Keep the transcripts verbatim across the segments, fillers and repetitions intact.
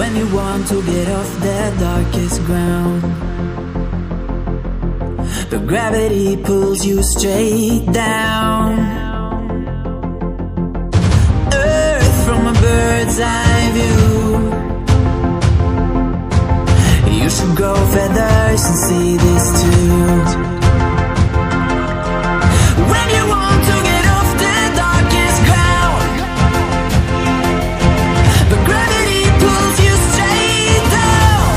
When you want to get off the darkest ground, but gravity pulls you straight down. Earth from a bird's eye view. You should grow feathers and see this too. When you want to get off the darkest ground, but gravity pulls you straight down.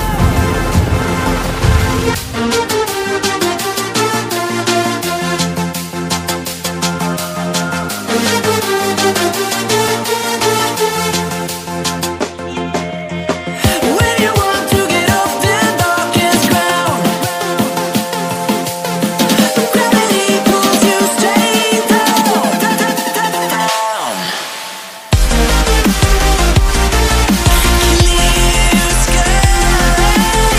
When you want to get off the darkest ground, but gravity pulls you straight down, down. Clear sky.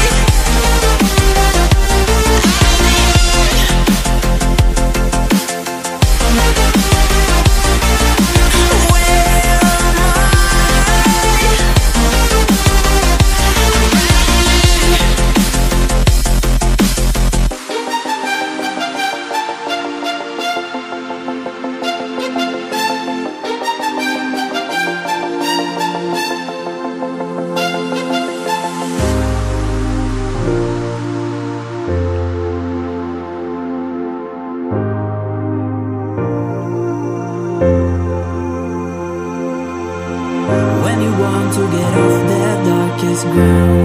When you want to get off the darkest ground.